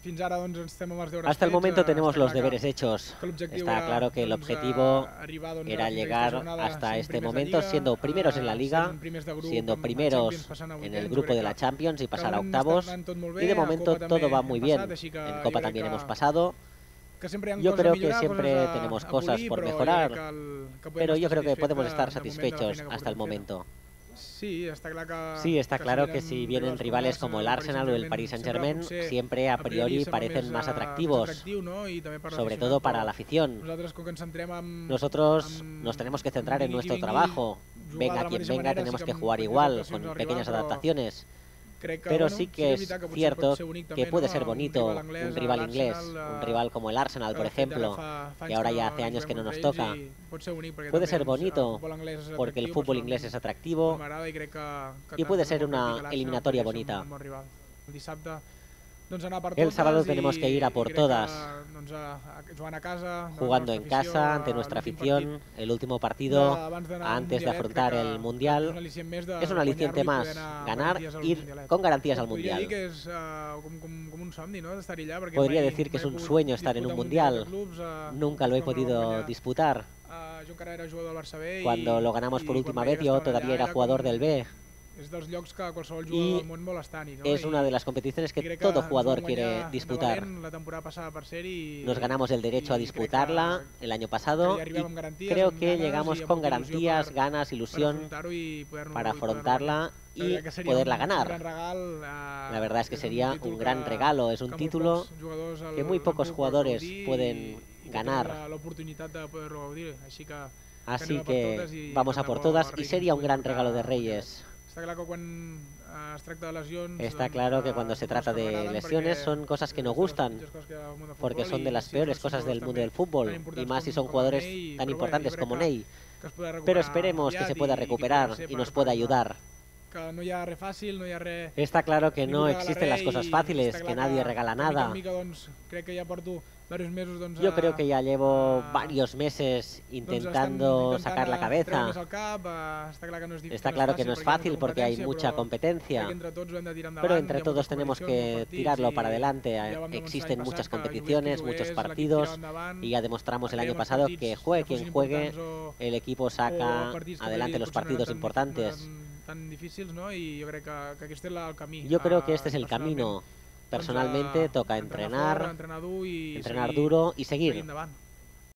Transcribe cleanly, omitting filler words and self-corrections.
Hasta el momento tenemos los deberes hechos. Está claro que el objetivo era llegar hasta este momento siendo primeros en la Liga, siendo primeros en el grupo de la Champions y pasar a octavos. Y de momento todo va muy bien. En Copa también hemos pasado. Yo creo que siempre tenemos cosas por mejorar, pero yo creo que podemos estar satisfechos hasta el momento. Sí, está claro que si vienen rivales como el Arsenal o el Paris Saint-Germain, siempre a priori parecen más atractivos, sobre todo para la afición. Nosotros nos tenemos que centrar en nuestro trabajo. Venga quien venga, tenemos que jugar igual, con pequeñas adaptaciones. Pero sí que es cierto que puede ser bonito un rival inglés, un rival como el Arsenal, por ejemplo, que ahora ya hace años que no nos toca. Puede ser bonito porque el fútbol inglés es atractivo y puede ser una eliminatoria bonita. El sábado tenemos que ir a por todas, jugando en casa ante nuestra afición, el último partido antes de afrontar el Mundial. Es un aliciente más, ganar, ir con garantías al Mundial. Podría decir que es un sueño estar en un Mundial. Nunca lo he podido disputar. Cuando lo ganamos por última vez yo todavía era jugador del B. Y es una de las competiciones que todo jugador quiere disputar. Nos ganamos el derecho a disputarla el año pasado y creo que llegamos con garantías, ganas, ilusión para afrontarla y poderla ganar. La verdad es que sería un gran regalo, es un título que muy pocos jugadores pueden ganar. Así que vamos a por todas y sería un gran regalo de Reyes. Está claro que cuando se trata de lesiones son cosas que no gustan, porque son de las peores cosas del mundo del fútbol, y más si son jugadores tan importantes como Ney. Pero esperemos que se pueda recuperar y nos pueda ayudar. Está claro que no existen las cosas fáciles, que nadie regala nada. Yo creo que ya llevo varios meses intentando sacar la cabeza. Está claro que no es fácil porque hay mucha competencia, pero entre todos tenemos que tirarlo para adelante. Existen muchas competiciones, muchos partidos, y ya demostramos el año pasado que juegue quien juegue, el equipo saca adelante los partidos importantes. Yo creo que este es el camino. Personalmente toca entrenar duro y seguir.